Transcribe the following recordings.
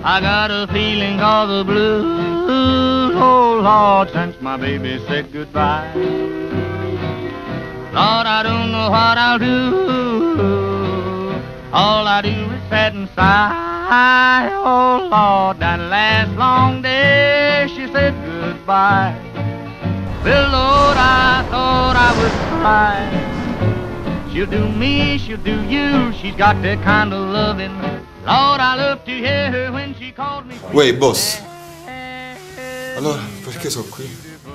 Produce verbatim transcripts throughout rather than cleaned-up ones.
I got a feeling all the blues, oh Lord, since my baby said goodbye. Lord, I don't know what I'll do. All I do is sit and sigh. Oh Lord, that last long day she said goodbye. Well, Lord, I thought I would cry. She'll do me, she'll do you. She's got that kind of loving. Lord, I love to hear her when she calls me. Uè, boss. Allora, perché sono qui?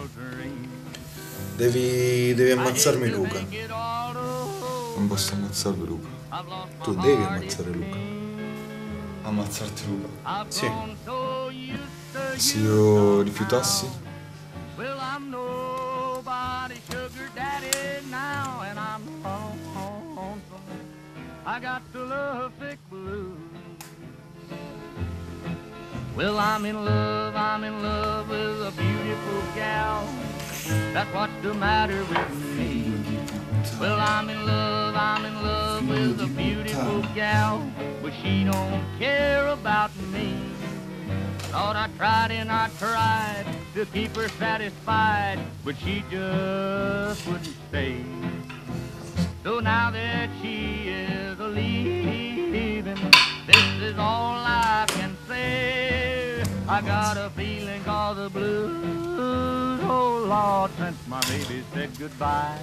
Devi, devi ammazzarmi Luca. Non posso ammazzarlo, Luca. Tu devi ammazzare Luca. Ammazzarti, Luca? Sì. E se io rifiutassi? Well, I'm nobody's sugar daddy now, and I'm lonesome. I got the love sick blues. Well, I'm in love, I'm in love with a beautiful gal. That's what's the matter with me. Well, I'm in love, I'm in love with a beautiful gal, but she don't care about me. Thought I tried and I tried to keep her satisfied, but she just wouldn't stay. So now that she is a-leaving, this is all I can say. I got a feeling all the blues, oh Lord, since my baby said goodbye.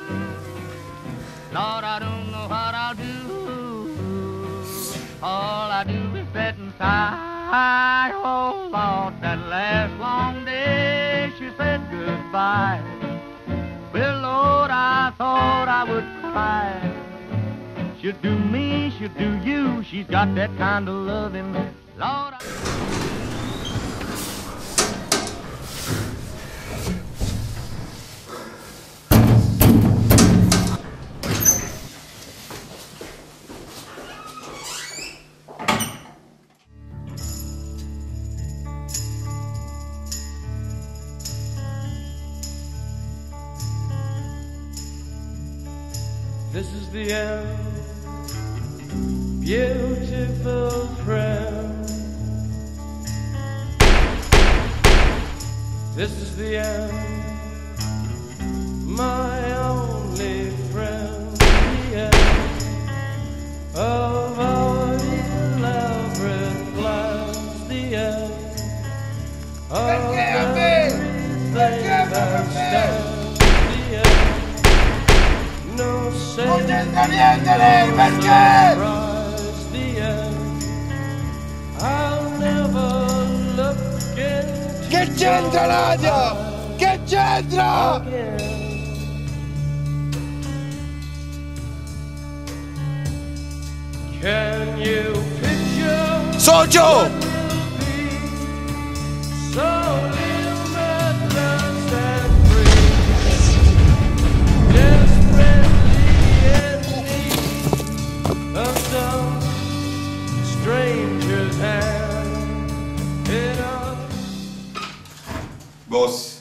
Lord, I don't know what I'll do. All I do is sit and sigh. Oh Lord, that last long day she said goodbye. Well, Lord, I thought I would cry. She'll do me, she'll do you. She's got that kind of loving. Lord, I... This is the end, beautiful friend. This is the end, my only friend. The end of our elaborate plans. The end of everything that stands. No saying, no surprise, the end. I'll never look into Che c'entra Nadia? Che c'entra? Can you picture Socio! so limitless and free? Of some stranger's hand in a... Boss.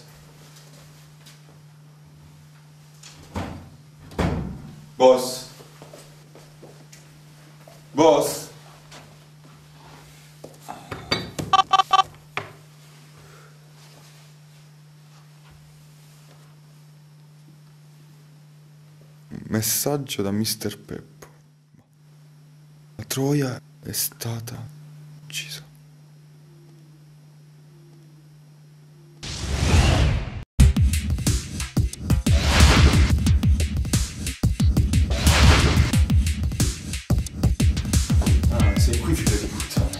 Boss. Boss. Messaggio da mister Peppo. La Troia è stata uccisa. Ah, sei qui, figlio di puttana.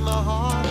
my heart.